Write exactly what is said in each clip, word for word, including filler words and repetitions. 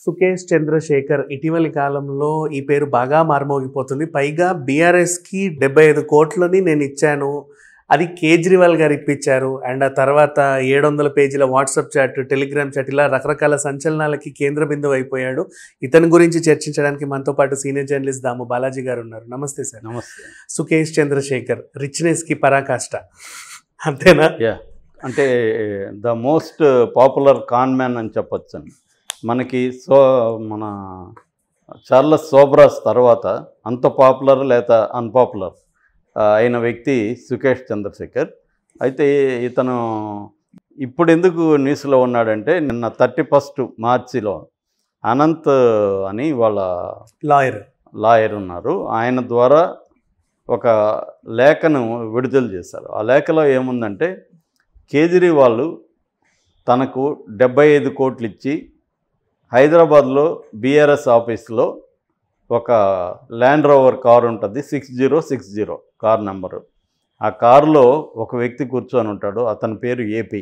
సుకేష్ చంద్రశేఖర్ ఇటీవలి కాలంలో ఈ పేరు బాగా మారుమోగిపోతుంది. పైగా బీఆర్ఎస్కి డెబ్బై ఐదు కోట్లని నేను ఇచ్చాను, అది కేజ్రీవాల్ గారు ఇప్పించారు. అండ్ ఆ తర్వాత ఏడు వందల పేజీల వాట్సాప్ చాట్, టెలిగ్రామ్ చాట్, ఇలా రకరకాల సంచలనాలకి కేంద్ర బిందువు అయిపోయాడు. ఇతని గురించి చర్చించడానికి మనతో పాటు సీనియర్ జర్నలిస్ట్ దాము బాలాజీ గారు ఉన్నారు. నమస్తే సార్. నమస్తే. సుకేష్ చంద్రశేఖర్ రిచ్నెస్కి పరాకాష్ట, అంతేనా? యా, అంటే the most popular con man అని చెప్పొచ్చు. మనకి సో మన చార్లెస్ సోబ్రాస్ తర్వాత అంత పాపులర్ లేదా అన్పాపులర్ అయిన వ్యక్తి సుకేష్ చంద్రశేఖర్. అయితే ఇతను ఇప్పుడు ఎందుకు న్యూస్లో ఉన్నాడంటే, నిన్న థర్టీ ఫస్ట్ మార్చిలో అనంత్ అని వాళ్ళ లాయర్ లాయర్ ఉన్నారు, ఆయన ద్వారా ఒక లేఖను విడుదల చేశారు. ఆ లేఖలో ఏముందంటే, కేజ్రీవాల్ తనకు డెబ్బై ఐదు కోట్లు ఇచ్చి హైదరాబాద్లో బీఆర్ఎస్ ఆఫీస్లో ఒక ల్యాండ్ రోవర్ కారు ఉంటుంది, six zero six zero car number. ఆ కారులో ఒక వ్యక్తి కూర్చొని ఉంటాడు, అతని పేరు ఏపీ.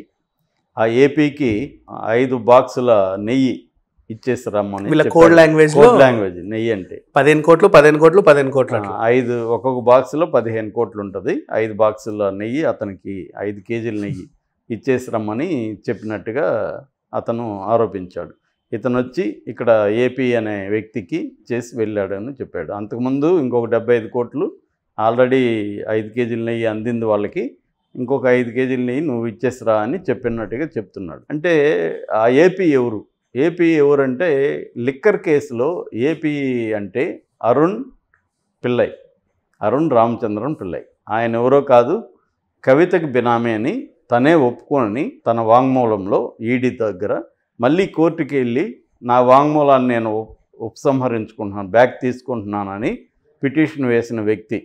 ఆ ఏపీకి ఐదు బాక్సుల నెయ్యి ఇచ్చేసి రమ్మని. కోడ్ లాంగ్వేజ్ కోడ్ లాంగ్వేజ్ నెయ్యి అంటే పదిహేను కోట్లు పదిహేను కోట్లు పదిహేను కోట్లు ఐదు ఒక్కొక్క బాక్సులో పదిహేను కోట్లు ఉంటుంది. ఐదు బాక్సుల నెయ్యి అతనికి ఐదు కేజీల నెయ్యి ఇచ్చేసి రమ్మని చెప్పినట్టుగా అతను ఆరోపించాడు. ఇతను వచ్చి ఇక్కడ ఏపీ అనే వ్యక్తికి చేసి వెళ్ళాడని చెప్పాడు. అంతకుముందు ఇంకొక డెబ్బై ఐదు కోట్లు ఆల్రెడీ ఐదు కేజీల నెయ్యి అందింది వాళ్ళకి, ఇంకొక ఐదు కేజీల నెయ్యి నువ్వు ఇచ్చేసిరా అని చెప్పినట్టుగా చెప్తున్నాడు. అంటే ఆ ఏపీ ఎవరు? ఏపీ ఎవరంటే, లిక్కర్ కేసులో ఏపీ అంటే అరుణ్ పిల్లై, అరుణ్ రామచంద్రన్ పిల్లై. ఆయన ఎవరో కాదు, కవితకి బినామీ అని తనే ఒప్పుకొని తన వాంగ్మూలంలో ఈడీ దగ్గర మళ్ళీ కోర్టుకి వెళ్ళి నా వాంగ్మూలాన్ని నేను ఉపసంహరించుకుంటున్నాను, బ్యాక్ తీసుకుంటున్నానని పిటిషన్ వేసిన వ్యక్తి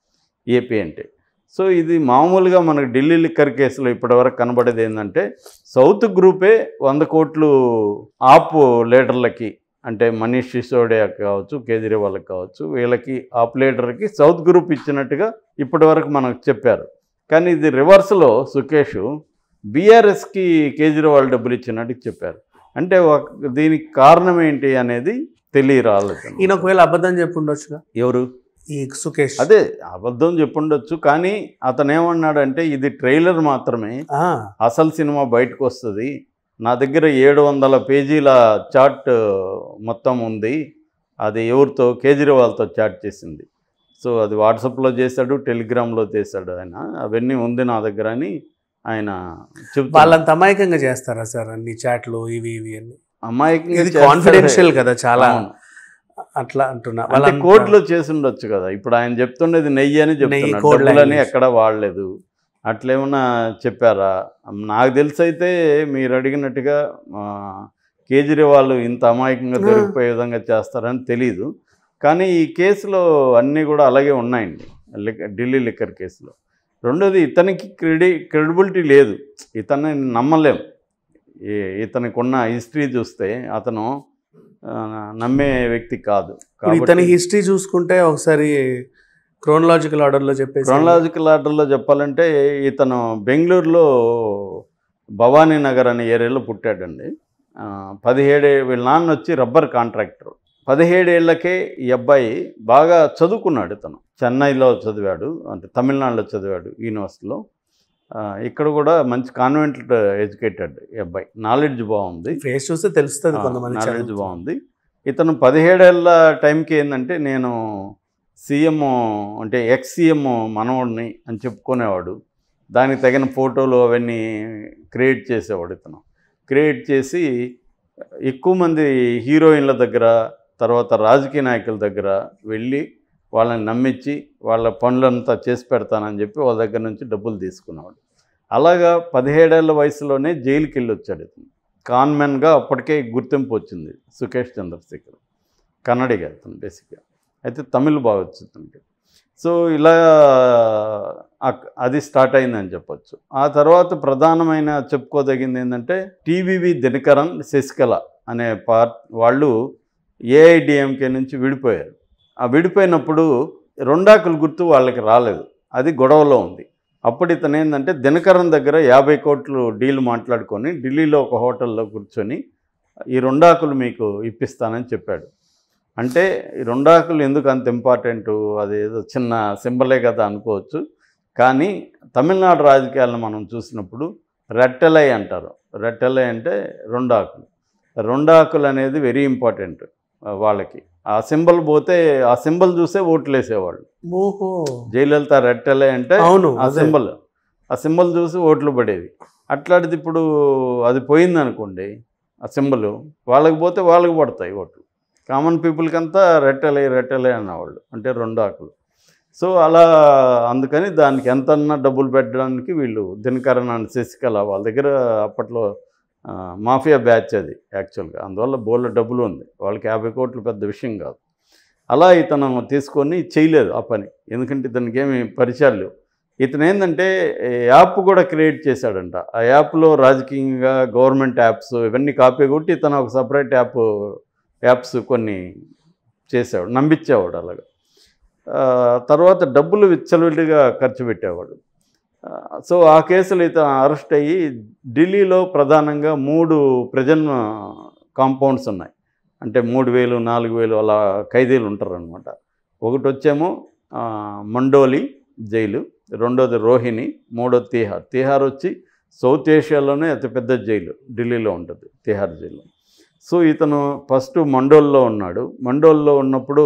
ఏపీ అంటే. సో ఇది మామూలుగా మనకు ఢిల్లీ లిక్కర్ కేసులో ఇప్పటివరకు కనబడేది ఏంటంటే, సౌత్ గ్రూపే వంద కోట్లు ఆప్ లీడర్లకి, అంటే మనీష్ సిసోడియా కావచ్చు, కేజ్రీవాల్కి కావచ్చు, వీళ్ళకి ఆప్ లీడర్కి సౌత్ గ్రూప్ ఇచ్చినట్టుగా ఇప్పటివరకు మనకు చెప్పారు. కానీ ఇది రివర్స్లో సుకేష్ బీఆర్ఎస్కి కేజ్రీవాల్ డబ్బులు ఇచ్చినట్టు చెప్పారు. అంటే దీనికి కారణం ఏంటి అనేది తెలియరాలేదు. ఈయన ఒకవేళ అబద్ధం చెప్పుండొచ్చుగా. ఎవరు? ఈ సుకేష్. అదే అబద్ధం చెప్పుండొచ్చు, కానీ అతను ఏమన్నాడంటే, ఇది ట్రైలర్ మాత్రమే, అసలు సినిమా బయటకు వస్తుంది, నా దగ్గర ఏడు వందల పేజీల చాట్ మొత్తం ఉంది, అది ఎవరితో? కేజ్రీవాల్తో చాట్ చేసింది. సో అది వాట్సాప్లో చేశాడు, టెలిగ్రామ్లో చేశాడు ఆయన, అవన్నీ ఉంది నా దగ్గర అని ఆయన చెప్తారు. వాళ్ళంత అమాయకంగా చేస్తారా సార్ అన్ని చాట్లు ఇవి ఇవి అన్ని? అమాయకంగా, కాన్ఫిడెన్షియల్ కదా చాలా, అట్లా అంటున్నా. వాళ్ళ కోర్టులో చేసి ఉండొచ్చు కదా. ఇప్పుడు ఆయన చెప్తుండేది నెయ్యి అని చెప్తున్నాడు, డబ్బులని ఎక్కడ వాడలేదు. అట్లేమన్నా చెప్పారా? నాకు తెలిసి అయితే మీరు అడిగినట్టుగా కేజ్రీవాల్ ఇంత అమాయకంగా దొరికిపోయే విధంగా చేస్తారని తెలీదు. కానీ ఈ కేసులో అన్నీ కూడా అలాగే ఉన్నాయండి, ఢిల్లీ లిక్కర్ కేసులో. రెండోది, ఇతనికి క్రెడి క్రెడిబిలిటీ లేదు, ఇతన్ని నమ్మలేం. ఇతనికి ఉన్న హిస్టరీ చూస్తే అతను నమ్మే వ్యక్తి కాదు. ఇతని హిస్టరీ చూసుకుంటే ఒకసారి క్రోనలాజికల్ ఆర్డర్లో చెప్పేసి క్రోనలాజికల్ ఆర్డర్లో చెప్పాలంటే, ఇతను బెంగళూరులో భవానీ నగర్ అనే ఏరియాలో పుట్టాడండి. పదిహేడే వీళ్ళ నాన్న వచ్చి రబ్బర్ కాంట్రాక్టర్. పదిహేడేళ్లకే ఈ అబ్బాయి బాగా చదువుకున్నాడు. ఇతను చెన్నైలో చదివాడు, అంటే తమిళనాడులో చదివాడు యూనివర్సిటీలో. ఇక్కడ కూడా మంచి కాన్వెంట్ ఎడ్యుకేటెడ్ ఈ అబ్బాయి, నాలెడ్జ్ బాగుంది. ఫేస్ చూస్తే తెలుస్తుంది, కొంతమంది నాలెడ్జ్ బాగుంది. ఇతను పదిహేడేళ్ల టైంకి ఏంటంటే, నేను సీఎం అంటే ఎక్స్ సీఎం మనవడిని అని చెప్పుకునేవాడు. దానికి తగిన ఫోటోలు అవన్నీ క్రియేట్ చేసేవాడు. ఇతను క్రియేట్ చేసి ఎక్కువ మంది హీరోయిన్ల దగ్గర, తర్వాత రాజకీయ నాయకుల దగ్గర వెళ్ళి వాళ్ళని నమ్మించి వాళ్ళ పనులంతా చేసి పెడతానని చెప్పి వాళ్ళ దగ్గర నుంచి డబ్బులు తీసుకునేవాడు. అలాగా పదిహేడేళ్ల వయసులోనే జైలుకి వెళ్ళి వచ్చాడు ఇతను. కాన్మెన్గా అప్పటికే గుర్తింపు వచ్చింది సుకేష్ చంద్రశేఖర్. కన్నడిగా ఇతను బేసిక్గా, అయితే తమిళ్ బాగా వచ్చింది. సో ఇలా అది స్టార్ట్ అయిందని చెప్పొచ్చు. ఆ తర్వాత ప్రధానమైన చెప్పుకోదగింది ఏంటంటే, టీవీవి దినకరన్, శశికళ అనే పార్ట్ వాళ్ళు ఏఐడిఎంకే నుంచి విడిపోయారు. ఆ విడిపోయినప్పుడు రెండాకుల గుర్తు వాళ్ళకి రాలేదు, అది గొడవలో ఉంది. అప్పుడు ఇతను ఏంటంటే దినకరన్ దగ్గర యాభై కోట్లు డీల్ మాట్లాడుకొని ఢిల్లీలో ఒక హోటల్లో కూర్చొని ఈ రెండాకులు మీకు ఇప్పిస్తానని చెప్పాడు. అంటే ఈ రెండాకులు ఎందుకు అంత ఇంపార్టెంటు, అది ఏదో చిన్న సింబలే కదా అనుకోవచ్చు. కానీ తమిళనాడు రాజకీయాలను మనం చూసినప్పుడు రెట్టెలై అంటారు. రెట్టెలై అంటే రెండాకులు. రెండాకులు అనేది వెరీ ఇంపార్టెంట్ వాళ్ళకి. ఆ సింబల్ పోతే ఆ సింబల్ చూసే ఓట్లు వేసేవాళ్ళు. ఓహో, జయలలిత రెట్టెలై అంటే అవును ఆ సింబల్ ఆ సింబల్ చూసి ఓట్లు పడేవి. అట్లాంటిది ఇప్పుడు అది పోయింది అనుకోండి, ఆ సింబల్ వాళ్ళకి పోతే వాళ్ళకి పడతాయి ఓట్లు. కామన్ పీపుల్కి అంతా రెట్టెలై రెట్టెలై అన్నవాళ్ళు, అంటే రెండు ఆకులు. సో అలా అందుకని దానికి ఎంతన్నా డబ్బులు పెట్టడానికి వీళ్ళు దినకరన్ అండ్ శశికళ వాళ్ళ దగ్గర అప్పట్లో మాఫియా బ్యాచ్ అది యాక్చువల్గా. అందువల్ల బోళ్ళ డబ్బులు ఉంది వాళ్ళకి. యాభై కోట్లు పెద్ద విషయం కాదు. అలా ఇతను తీసుకొని చేయలేదు ఆ పని, ఎందుకంటే ఇతనికి ఏమి పరిచయాలు లేవు. ఇతను ఏంటంటే యాప్ కూడా క్రియేట్ చేశాడంట. ఆ యాప్లో రాజకీయంగా గవర్నమెంట్ యాప్స్ ఇవన్నీ కాపీ కొట్టి ఇతను ఒక సపరేట్ యాప్ యాప్స్ కొన్ని చేసేవాడు, నమ్మించేవాడు అలాగా. తర్వాత డబ్బులు విచ్చలవిడిగా ఖర్చు పెట్టేవాడు. సో ఆ కేసులో ఇతను అరెస్ట్ అయ్యి ఢిల్లీలో ప్రధానంగా మూడు ప్రిజన్ కాంపౌండ్స్ ఉన్నాయి. అంటే మూడు వేలు నాలుగు వేలు అలా ఖైదీలు ఉంటారనమాట. ఒకటి వచ్చేమో మండోలి జైలు, రెండోది రోహిణి, మూడోది తీహార్. తీహార్ వచ్చి సౌత్ ఏషియాలోనే అతిపెద్ద జైలు ఢిల్లీలో ఉంటుంది, తీహార్ జైలు. సో ఇతను ఫస్ట్ మండోల్లో ఉన్నాడు. మండోల్లో ఉన్నప్పుడు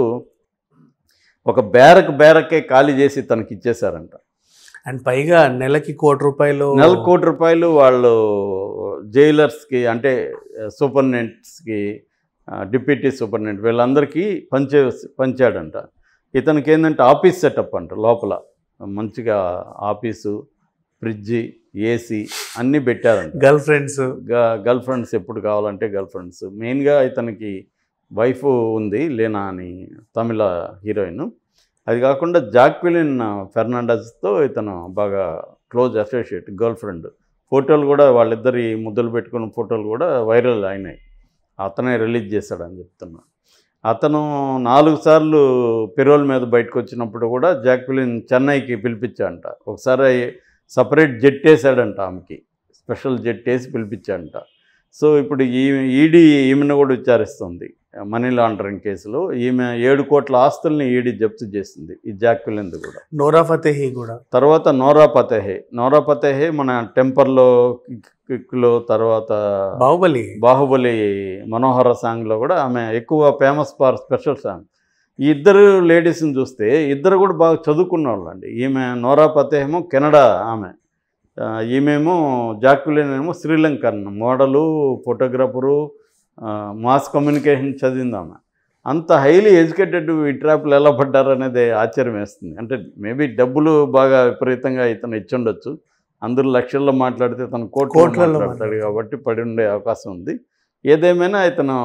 ఒక బ్యారక్ బ్యారకే ఖాళీ చేసి తనకి ఇచ్చేశారంట. అండ్ పైగా నెలకి కోటి రూపాయలు నెల కోటి రూపాయలు వాళ్ళు జైలర్స్కి, అంటే సూపరింటెండెంట్స్కి, డిప్యూటీ సూపరింటెండెంట్ వీళ్ళందరికీ పంచే పంచాడంట. ఇతనికి ఏంటంటే ఆఫీస్ సెటప్ అంట, లోపల మంచిగా ఆఫీసు, ఫ్రిడ్జి, ఏసీ అన్నీ పెట్టారంట. గర్ల్ ఫ్రెండ్స్ గర్ల్ ఫ్రెండ్స్ ఎప్పుడు కావాలంటే గర్ల్ ఫ్రెండ్స్. మెయిన్గా ఇతనికి వైఫ్ ఉంది, లేనా అని, తమిళ హీరోయిన్. అది కాకుండా జాక్విలిన్ ఫెర్నాండెస్తో ఇతను బాగా క్లోజ్ అసోసియేట్, గర్ల్ ఫ్రెండ్. ఫోటోలు కూడా వాళ్ళిద్దరి ముద్దులు పెట్టుకున్న ఫోటోలు కూడా వైరల్ అయినాయి. అతనే రిలీజ్ చేశాడని చెప్తున్నా. అతను నాలుగు సార్లు పెరోల్ మీద బయటకు వచ్చినప్పుడు కూడా జాక్విలిన్ చెన్నైకి పిలిపించాడంట. ఒకసారి సపరేట్ జెట్ వేసాడంట, ఆమెకి స్పెషల్ జెట్ వేసి పిలిపించాడంట. సో ఇప్పుడు ఈ ఈడీ ఈమెను కూడా విచారిస్తుంది మనీ లాండరింగ్ కేసులో. ఈమె ఏడు కోట్ల ఆస్తుల్ని ఈడీ జప్తు చేసింది, ఈ జాక్విలిన్ది కూడా. నోరా ఫతేహి కూడా. తర్వాత నోరా ఫతేహి నోరా ఫతేహి మన టెంపర్లో, కిక్లో, తర్వాత బాహుబలి బాహుబలి మనోహర సాంగ్లో కూడా ఆమె ఎక్కువ ఫేమస్ ఫర్ స్పెషల్ సాంగ్. ఈ ఇద్దరు లేడీస్ని చూస్తే ఇద్దరు కూడా బాగా చదువుకున్న వాళ్ళు అండి. ఈమె నోరా ఫతేహేమో కెనడా ఆమె, ఈమెమో జాక్విలిన్ ఏమో Sri Lankan model, photographer, mass communication చదివింది ఆమె. అంత హైలీ ఎడ్యుకేటెడ్ ఈ ట్రాప్లు ఎలా పడ్డారు అనేది ఆశ్చర్యం వేస్తుంది. అంటే మేబీ డబ్బులు బాగా విపరీతంగా ఇతను ఇచ్చుండొచ్చు. అందరూ లక్షల్లో మాట్లాడితే తను కోట్లలో మాట్లాడతాడు కాబట్టి పడి ఉండే అవకాశం ఉంది. ఏదేమైనా ఇతను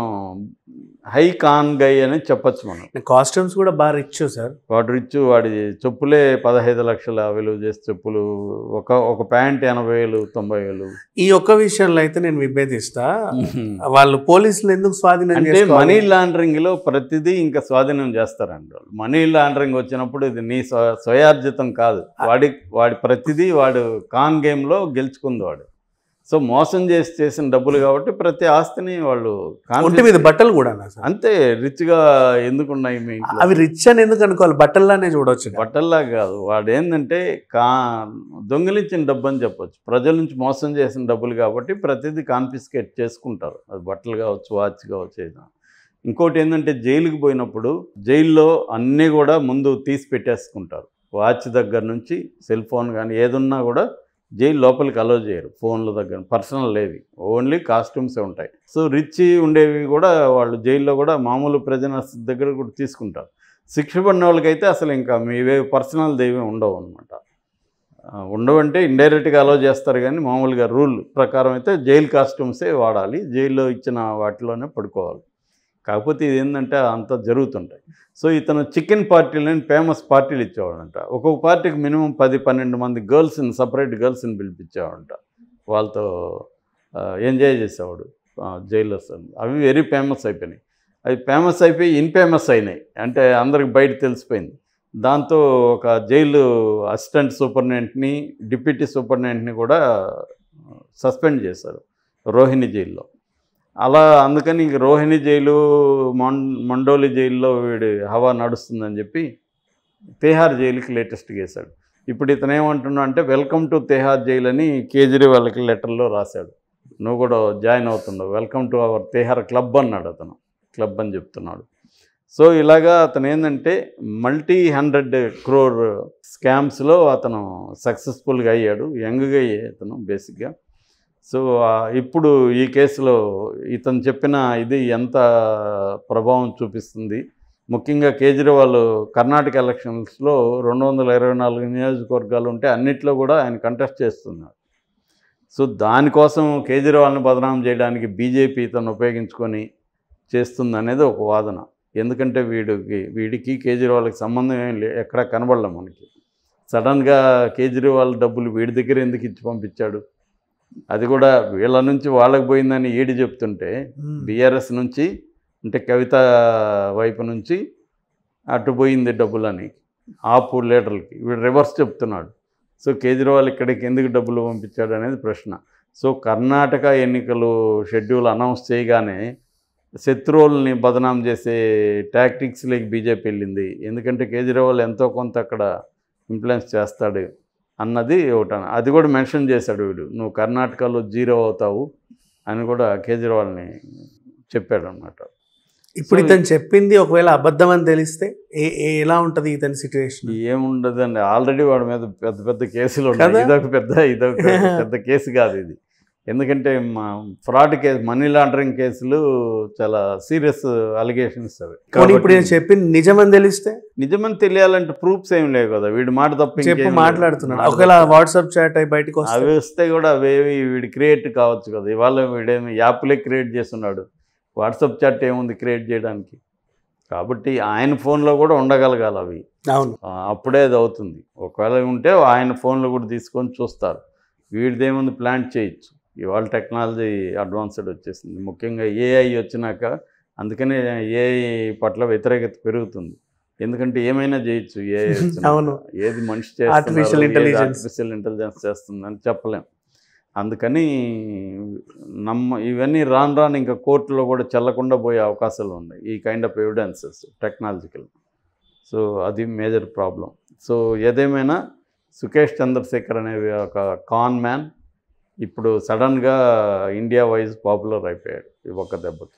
హై కాన్ గై అని చెప్పచ్చు మనం. కాస్ట్యూమ్స్ కూడా బాగా రిచ్ సార్. వాడు రిచ్, వాడి చెప్పులే పదహైదు లక్షల విలువ చేసే చెప్పులు, ఒక ఒక ప్యాంట్ ఎనభై వేలు తొంభై వేలు. ఈ ఒక్క విషయంలో అయితే నేను విభేదిస్తా. వాళ్ళు పోలీసులు ఎందుకు స్వాధీనం అంటే మనీ లాండరింగ్లో ప్రతిదీ ఇంకా స్వాధీనం చేస్తారండి వాళ్ళు. మనీ లాండరింగ్ వచ్చినప్పుడు ఇది నీ స్వయార్జితం కాదు, వాడి వాడి ప్రతిదీ వాడు కాన్ గేమ్లో గెలుచుకుంది వాడు. సో మోసం చేసి చేసిన డబ్బులు కాబట్టి ప్రతి ఆస్తిని వాళ్ళు ఒంటి మీద బట్టలు కూడా అంతే రిచ్గా ఎందుకున్నాయి మీ ఇంట్లో. అవి రిచ్ అని ఎందుకు అనుకోవాలి, బట్టల్లానే చూడవచ్చు. బట్టల్లా కాదు, వాడు ఏంటంటే కా దొంగిలించిన డబ్బు అని చెప్పొచ్చు. ప్రజల నుంచి మోసం చేసిన డబ్బులు కాబట్టి ప్రతిదీ కాన్ఫిస్కేట్ చేసుకుంటారు. అది బట్టలు కావచ్చు, వాచ్ కావచ్చు, ఏదైనా. ఇంకోటి ఏంటంటే జైలుకి పోయినప్పుడు జైల్లో అన్నీ కూడా ముందు తీసి పెట్టేసుకుంటారు. వాచ్ దగ్గర నుంచి సెల్ ఫోన్ కానీ ఏదున్నా కూడా జైలు లోపలికి అలో చేయరు. ఫోన్ల దగ్గర పర్సనల్ లేవి, ఓన్లీ కాస్ట్యూమ్సే ఉంటాయి. సో రిచ్ ఉండేవి కూడా వాళ్ళు జైల్లో కూడా మామూలు ప్రజనర్స్ దగ్గర కూడా తీసుకుంటారు. శిక్ష పడిన వాళ్ళకైతే అసలు ఇంకా మీవే పర్సనల్ దేవే ఉండవు అనమాట. ఉండవంటే ఇండైరెక్ట్గా అలో చేస్తారు, కానీ మామూలుగా రూల్ ప్రకారం అయితే జైలు కాస్ట్యూమ్సే వాడాలి, జైల్లో ఇచ్చిన వాటిలోనే పడుకోవాలి. కాకపోతే ఇది ఏంటంటే అంతా జరుగుతుంటాయి. సో ఇతను చికెన్ పార్టీలని ఫేమస్ పార్టీలు ఇచ్చేవాడంట. ఒక్కొక్క పార్టీకి మినిమం పది పన్నెండు మంది గర్ల్స్ని, సపరేట్ గర్ల్స్ని పిలిపించేవాడంట. వాళ్ళతో ఎంజాయ్ చేసేవాడు జైలర్స్. అవి వెరీ ఫేమస్ అయిపోయినాయి. అవి ఫేమస్ అయిపోయి ఇన్ఫేమస్ అయినాయి, అంటే అందరికి బయట తెలిసిపోయింది. దాంతో ఒక జైలు అసిస్టెంట్ సూపరింటెండెంట్ని, డిప్యూటీ సూపరింటెండెంట్ని కూడా సస్పెండ్ చేశారు రోహిణి జైల్లో. అలా అందుకని ఇంక రోహిణి జైలు మొం మండోలి జైల్లో వీడి హవా నడుస్తుందని చెప్పి తిహార్ జైలుకి లేటెస్ట్గా వేశాడు. ఇప్పుడు ఇతను ఏమంటున్నా అంటే వెల్కమ్ టు తిహార్ జైలు అని కేజ్రీవాల్కి లెటర్లో రాశాడు. నువ్వు కూడా జాయిన్ అవుతున్నావు, welcome to our Tihar club అన్నాడు. అతను క్లబ్ అని చెప్తున్నాడు. సో ఇలాగా అతను ఏంటంటే మల్టీ హండ్రెడ్ క్రోర్ స్కామ్స్లో అతను సక్సెస్ఫుల్గా అయ్యాడు. యంగ్గా అయ్యాడు అతను బేసిక్గా. సో ఇప్పుడు ఈ కేసులో ఇతను చెప్పిన ఇది ఎంత ప్రభావం చూపిస్తుంది, ముఖ్యంగా కేజ్రీవాల్ కర్ణాటక ఎలక్షన్స్లో రెండు వందల ఇరవై నాలుగు నియోజకవర్గాలు ఉంటే అన్నిట్లో కూడా ఆయన కంటెస్ట్ చేస్తున్నాడు. సో దానికోసం కేజ్రీవాల్ని బదనాం చేయడానికి బీజేపీ ఇతను ఉపయోగించుకొని చేస్తుంది అనేది ఒక వాదన. ఎందుకంటే వీడికి వీడికి కేజ్రీవాల్కి సంబంధం ఏం లే, ఎక్కడా కనబడలే మనకి. సడన్గా కేజ్రీవాల్ డబ్బులు వీడి దగ్గర ఎందుకు ఇచ్చి పంపించాడు, అది కూడా వీళ్ళ నుంచి వాళ్ళకి పోయిందని ఈడి చెప్తుంటే బీఆర్ఎస్ నుంచి అంటే కవిత వైపు నుంచి అటు పోయింది డబ్బులని ఆపు లీడర్లకి, వీడు రివర్స్ చెప్తున్నాడు. సో కేజ్రీవాల్ ఇక్కడికి ఎందుకు డబ్బులు పంపించాడు అనేది ప్రశ్న. సో కర్ణాటక ఎన్నికలు షెడ్యూల్ అనౌన్స్ చేయగానే శత్రువుల్ని బదనాం చేసే టాక్టిక్స్లోకి బీజేపీ వెళ్ళింది. ఎందుకంటే కేజ్రీవాల్ ఎంతో కొంత అక్కడ ఇన్ఫ్లుయెన్స్ చేస్తాడు అన్నది ఒకటి. అది కూడా మెన్షన్ చేశాడు వీడు, నువ్వు కర్ణాటకలో జీరో అవుతావు అని కూడా కేజ్రీవాల్ని చెప్పాడు అనమాట. ఇప్పుడు ఇతను చెప్పింది ఒకవేళ అబద్ధం అని తెలిస్తే ఏ ఎలా ఉంటుంది ఇతని సిచ్యువేషన్? ఏముండదండి, ఆల్రెడీ వాడి మీద పెద్ద పెద్ద కేసులు ఉన్నాయి. ఇదొక పెద్ద ఇదొక పెద్ద కేసు కాదు ఇది. ఎందుకంటే మా ఫ్రాడ్ కేసు, మనీ లాండరింగ్ కేసులు చాలా సీరియస్ అలిగేషన్స్ అవి. ఇప్పుడు నేను చెప్పింది నిజమని తెలిస్తే? నిజమని తెలియాలంటే ప్రూఫ్స్ ఏం లేవు కదా, వీడు మాట తప్ప చెప్పి మాట్లాడుతున్నాడు. ఒకవేళ వాట్సాప్ చాట్ అవి బయటకు అవి వస్తే కూడా అవేవి వీడు క్రియేట్ కావచ్చు కదా. ఇవాళ వీడేమి యాప్లే క్రియేట్ చేస్తున్నాడు, వాట్సాప్ చాట్ ఏముంది క్రియేట్ చేయడానికి. కాబట్టి ఆయన ఫోన్లో కూడా ఉండగలగాలి అవి. అవును, అప్పుడే అది అవుతుంది. ఒకవేళ ఉంటే ఆయన ఫోన్లో కూడా తీసుకొని చూస్తారు. వీడిదేముంది ప్లాంట్ చేయొచ్చు. ఇవాళ టెక్నాలజీ అడ్వాన్స్డ్ వచ్చేసింది, ముఖ్యంగా ఏఐ వచ్చినాక. అందుకనే ఏఐ పట్ల వ్యతిరేకత పెరుగుతుంది. ఎందుకంటే ఏమైనా చేయొచ్చు ఏఐ. అవును, ఏది మనిషి చేస్తుంది, ఆర్టిఫిషియల్ ఇంటెలిజెన్స్ చేస్తుంది అని చెప్పలేం. అందుకని నమ్మ ఇవన్నీ రాను రాను ఇంకా కోర్టులో కూడా చెల్లకుండా పోయే అవకాశాలు ఉన్నాయి, ఈ kind of evidences technological. So అది మేజర్ ప్రాబ్లం. సో ఏదేమైనా సుకేష్ చంద్రశేఖర్ అనే ఒక కాన్ మ్యాన్ ఇప్పుడు సడన్గా ఇండియా వైజ్ పాపులర్ అయిపోయాడు ఈ ఒక్క దెబ్బకి.